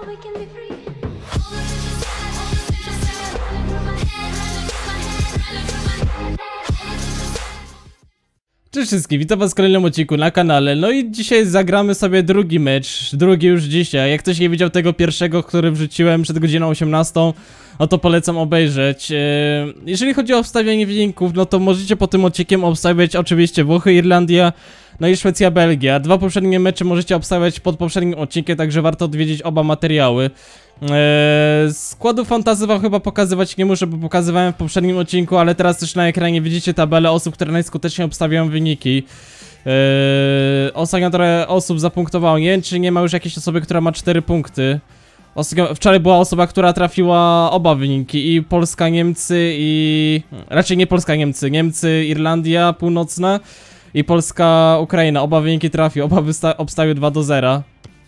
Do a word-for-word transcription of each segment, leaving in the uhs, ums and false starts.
Cześć wszystkim, witam was w kolejnym odcinku na kanale. No i dzisiaj zagramy sobie drugi mecz, drugi już dzisiaj. Jak ktoś nie widział tego pierwszego, który wrzuciłem przed godziną osiemnastą, no to polecam obejrzeć. Jeżeli chodzi o obstawianie wyników, no to możecie po tym odcinkiem obstawiać oczywiście Włochy, Irlandia, no i Szwecja, Belgia. Dwa poprzednie mecze możecie obstawiać pod poprzednim odcinkiem, także warto odwiedzić oba materiały. Eee, składu fantasy wam chyba pokazywać nie muszę, bo pokazywałem w poprzednim odcinku, ale teraz też na ekranie widzicie tabelę osób, które najskuteczniej obstawiają wyniki. Eee, ostatnio trochę osób zapunktowało, nie wiem czy nie ma już jakiejś osoby, która ma cztery punkty. Ostatnio, wczoraj była osoba, która trafiła oba wyniki, i Polska, Niemcy i... raczej nie Polska, Niemcy, Niemcy, Irlandia Północna i Polska, Ukraina, oba wyniki trafił, oba obstawiły dwa do zera.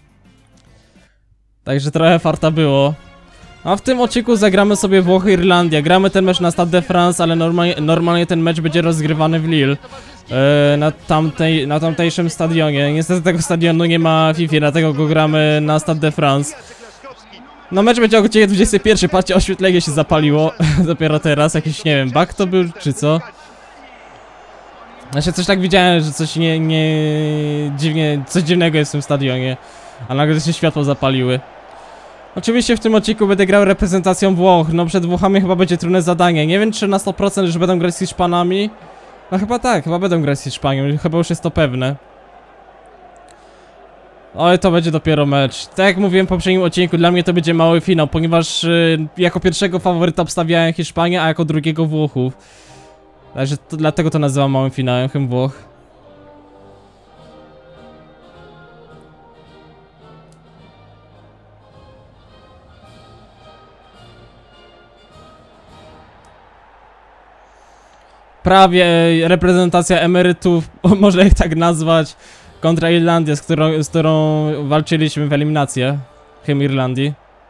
Także trochę farta było. A w tym odcinku zagramy sobie Włochy, Irlandia. Gramy ten mecz na Stade de France, ale normalnie, normalnie ten mecz będzie rozgrywany w Lille. Yy, na, tamtej, na tamtejszym stadionie. Niestety tego stadionu nie ma FIFA, dlatego go gramy na Stade de France. No mecz będzie o godzinie dwudziestej pierwszej. Patrzcie, oświetlenie się zapaliło dopiero teraz. Jakiś, nie wiem, bug to był, czy co? Znaczy coś tak widziałem, że coś nie, nie... dziwnie, coś dziwnego jest w tym stadionie. A nagle się światło zapaliły. Oczywiście w tym odcinku będę grał reprezentacją Włoch. No przed Włochami chyba będzie trudne zadanie. Nie wiem czy na sto procent już będą grać z Hiszpanami. No chyba tak, chyba będą grać z Hiszpanią. Chyba już jest to pewne. Oj, to będzie dopiero mecz. Tak jak mówiłem w poprzednim odcinku, dla mnie to będzie mały finał, ponieważ yy, jako pierwszego faworyta obstawiałem Hiszpanię, a jako drugiego Włochów. Także to, dlatego to nazywam małym finałem, chyba Włoch. Prawie reprezentacja emerytów, można ich tak nazwać, kontra Irlandię, z którą, z którą walczyliśmy w eliminację Hymn Irlandii.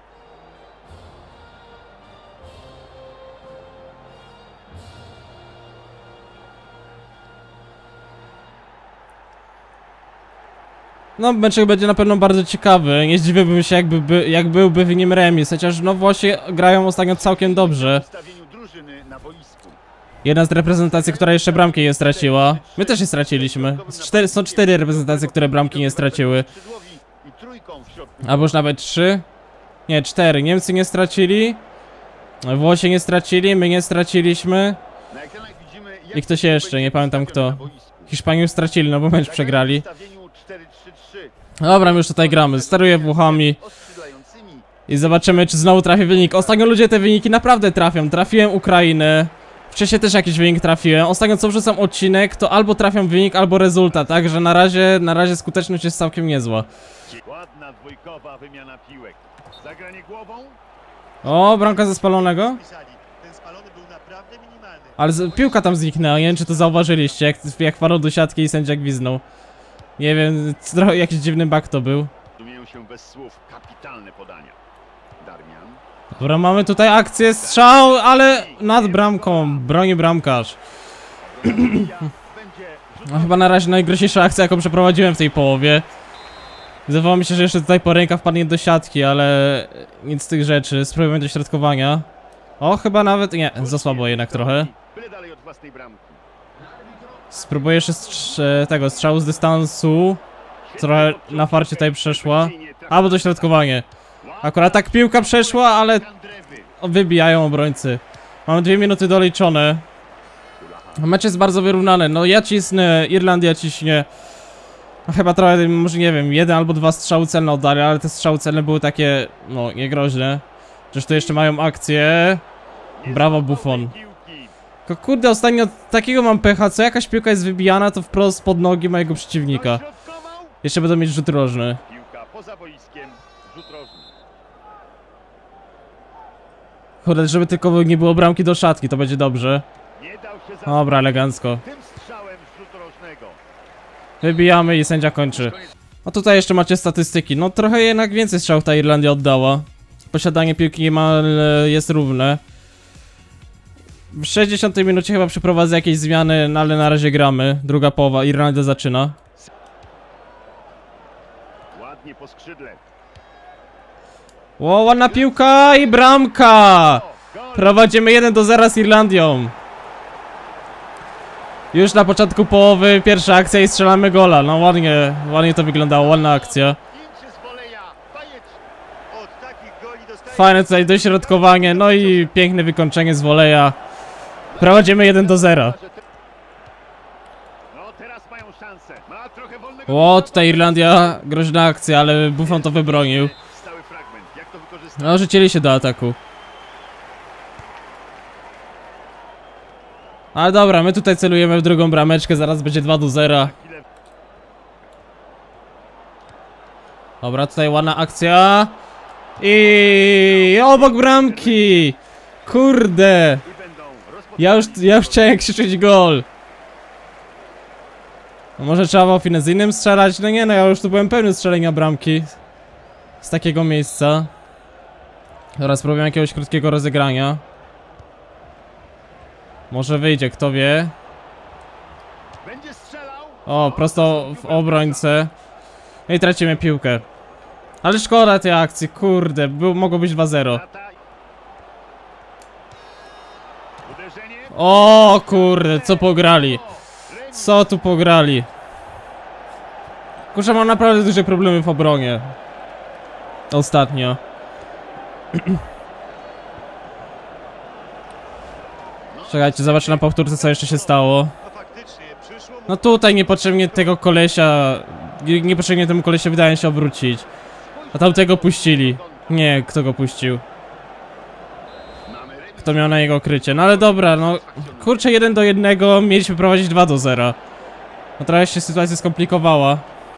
No, meczek będzie na pewno bardzo ciekawy. Nie zdziwiłbym się, jakby, by, jak byłby w nim remis, chociaż no Włosi grają ostatnio całkiem dobrze. Jedna z reprezentacji, która jeszcze bramki nie straciła. My też je straciliśmy. Cztery, są cztery reprezentacje, które bramki nie straciły. Albo już nawet trzy. Nie, cztery. Niemcy nie stracili. Włosi nie stracili, my nie straciliśmy. I ktoś jeszcze, nie pamiętam kto. Hiszpanii już stracili, no bo mecz przegrali. Dobra, my już tutaj gramy. Steruję Włochami. I zobaczymy, czy znowu trafię wynik. Ostatnio ludzie te wyniki naprawdę trafią. Trafiłem Ukrainę. Wcześniej też jakiś wynik trafiłem. Ostatnio co wrzucam odcinek, to albo trafiam wynik, albo rezultat. Także na razie, na razie skuteczność jest całkiem niezła. Ładna dwójkowa wymiana piłek. Zagranie głową. O, bramka ze spalonego. Ale z, piłka tam zniknęła, nie wiem czy to zauważyliście, jak, jak wpadł do siatki i sędzia gwizdnął. Nie wiem, trochę jakiś dziwny bug to był. Rozumieją się bez słów, kapitalne podania. Darmian. Dobra, mamy tutaj akcję, strzał, ale nad bramką, broni bramkarz. No, chyba na razie najgroźniejsza akcja, jaką przeprowadziłem w tej połowie. Wydawało mi się, że jeszcze tutaj po rękach wpadnie do siatki, ale nic z tych rzeczy. Spróbujemy do środkowania. O, chyba nawet, nie, za słabo jednak trochę. Spróbuję jeszcze strz tego strzału z dystansu. Trochę na farcie tutaj przeszła. Albo dośrodkowanie. Akurat tak piłka przeszła, ale wybijają obrońcy. Mamy dwie minuty doliczone. Mecz jest bardzo wyrównany. No ja cisnę, Irlandia ciśnie. No, chyba trochę, może nie wiem, jeden albo dwa strzały celne oddali, ale te strzały celne były takie, no, niegroźne. Przecież tu jeszcze mają akcję. Brawo Buffon. Tylko kurde, ostatnio takiego mam pecha, co jakaś piłka jest wybijana, to wprost pod nogi mojego przeciwnika. Jeszcze będą mieć rzut rożny. Kurde, żeby tylko nie było bramki do szatki, to będzie dobrze. Dobra, elegancko. Wybijamy i sędzia kończy. A tutaj jeszcze macie statystyki. No trochę jednak więcej strzałów ta Irlandia oddała. Posiadanie piłki niemal jest równe. W sześćdziesiątej minucie chyba przeprowadzę jakieś zmiany, no ale na razie gramy. Druga połowa, Irlandia zaczyna. Ładnie po skrzydle. O, ładna piłka i bramka! Prowadzimy jeden do zera z Irlandią. Już na początku połowy pierwsza akcja i strzelamy gola. No ładnie, ładnie to wyglądało, ładna akcja. Fajne tutaj dośrodkowanie, no i piękne wykończenie z woleja. Prowadzimy jeden do zera. O, tutaj Irlandia, groźna akcja, ale Buffon to wybronił. No, rzucili się do ataku. Ale dobra, my tutaj celujemy w drugą brameczkę, zaraz będzie dwa do zera. Dobra, tutaj ładna akcja. I obok bramki! Kurde! Ja już, ja już chciałem krzyczeć gol. No może trzeba było finezyjnym strzelać? No nie, no ja już tu byłem pełny strzelenia bramki. Z takiego miejsca. Teraz spróbuję jakiegoś krótkiego rozegrania. Może wyjdzie, kto wie. O, prosto w obrońcę. No i tracimy piłkę. Ale szkoda tej akcji, kurde, był, mogło być dwa zero. O kurde, co pograli. Co tu pograli. Kurczę, mam naprawdę duże problemy w obronie. Ostatnio. Czekajcie, zobaczę na powtórce, co jeszcze się stało. No tutaj niepotrzebnie tego kolesia. Niepotrzebnie temu kolesia wydaje się obrócić. A tamtego puścili. Nie, kto go puścił? Kto miał na jego krycie? No ale dobra, no. Kurczę, jeden do jednego, mieliśmy prowadzić dwa do zera. No trochę się sytuacja skomplikowała.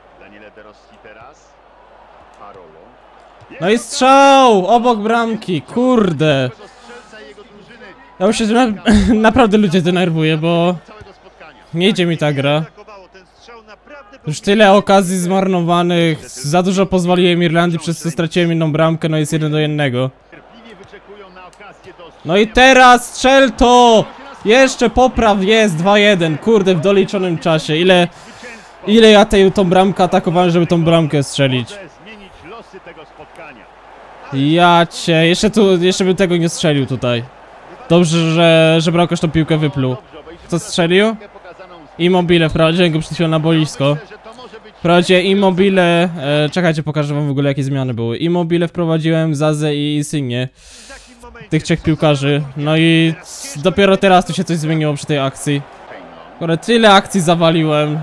No i strzał! Obok bramki, kurde. Ja już się na, naprawdę ludzie denerwuję, bo nie idzie mi ta gra. Już tyle okazji zmarnowanych, za dużo pozwoliłem Irlandii, przez co straciłem inną bramkę, no jest jeden do jednego. No i teraz strzel to! Jeszcze popraw, jest dwa jeden, kurde, w doliczonym czasie. Ile, ile ja tej, tą bramkę atakowałem, żeby tą bramkę strzelić. Ja cię, jeszcze tu, jeszcze bym tego nie strzelił tutaj. Dobrze, że, że bramkarz tą piłkę wypluł. Kto strzelił? Immobile, wprowadziłem go przed chwilą na boisko. Wprowadziłem Immobile, e, czekajcie, pokażę wam w ogóle jakie zmiany były. Immobile wprowadziłem, Zazę i Insigne. Tych trzech piłkarzy. No i dopiero teraz tu się coś zmieniło przy tej akcji. Kurde, tyle akcji zawaliłem.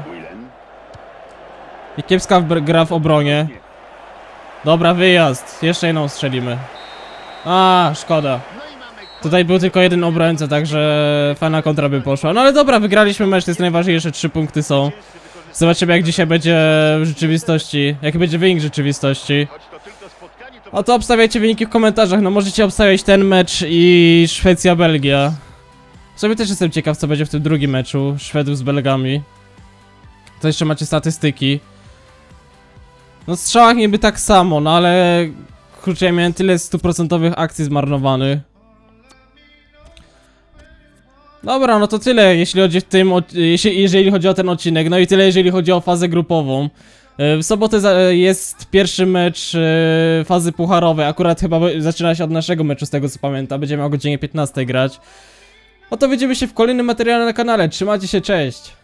I kiepska gra w obronie. Dobra, wyjazd. Jeszcze jedną strzelimy. A, szkoda. Tutaj był tylko jeden obrońca, także fajna kontra by poszła. No ale dobra, wygraliśmy mecz, to jest najważniejsze, trzy punkty są. Zobaczymy jak dzisiaj będzie w rzeczywistości, jaki będzie wynik rzeczywistości. No to obstawiajcie wyniki w komentarzach, no możecie obstawiać ten mecz i Szwecja-Belgia. Sobie też jestem ciekaw co będzie w tym drugim meczu, Szwedów z Belgami. To jeszcze macie statystyki. No w strzałach niby tak samo, no ale... Kurczę, ja miałem tyle stuprocentowych akcji zmarnowanych. Dobra, no to tyle, jeśli chodzi w tym, jeśli, jeżeli chodzi o ten odcinek, no i tyle, jeżeli chodzi o fazę grupową. W sobotę jest pierwszy mecz fazy pucharowej, akurat chyba zaczyna się od naszego meczu, z tego co pamiętam, będziemy o godzinie piętnastej grać. No to widzimy się w kolejnym materiale na kanale, trzymajcie się, cześć!